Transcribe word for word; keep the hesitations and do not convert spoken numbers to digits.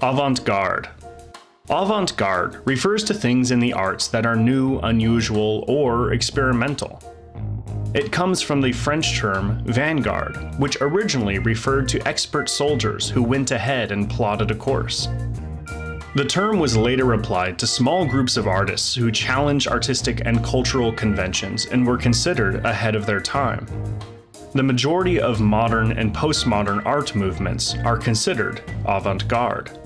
Avant-garde. Avant-garde refers to things in the arts that are new, unusual, or experimental. It comes from the French term vanguard, which originally referred to expert soldiers who went ahead and plotted a course. The term was later applied to small groups of artists who challenged artistic and cultural conventions and were considered ahead of their time. The majority of modern and postmodern art movements are considered avant-garde.